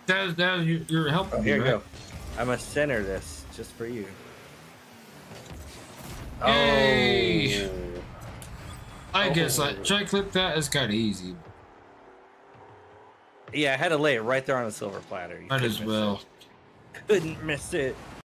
You're helping me, Here you right? go. I'm gonna center this just for you. Yay! Oh. I guess should I clip that? It's kind of easy. Yeah, I had to lay it right there on the silver platter. You Might as well. couldn't miss it.